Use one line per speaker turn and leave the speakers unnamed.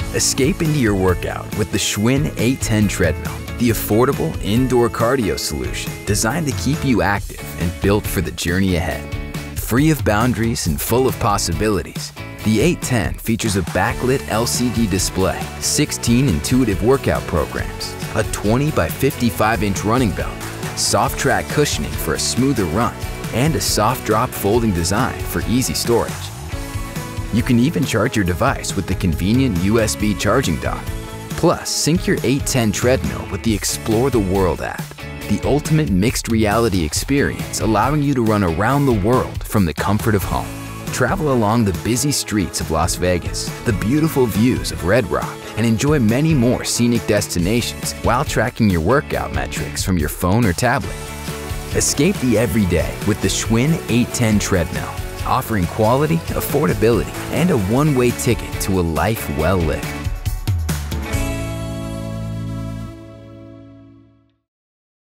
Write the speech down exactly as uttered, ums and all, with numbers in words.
Escape into your workout with the Schwinn eight ten Treadmill, the affordable indoor cardio solution designed to keep you active and built for the journey ahead. Free of boundaries and full of possibilities, the eight ten features a backlit L C D display, sixteen intuitive workout programs, a twenty by fifty-five inch running belt, SoftTrak cushioning for a smoother run, and a soft drop folding design for easy storage. You can even charge your device with the convenient U S B charging dock. Plus, sync your eight ten Treadmill with the Explore the World app, the ultimate mixed reality experience allowing you to run around the world from the comfort of home. Travel along the busy streets of Las Vegas, the beautiful views of Red Rock, and enjoy many more scenic destinations while tracking your workout metrics from your phone or tablet. Escape the everyday with the Schwinn eight ten Treadmill, offering quality, affordability, and a one-way ticket to a life well lived.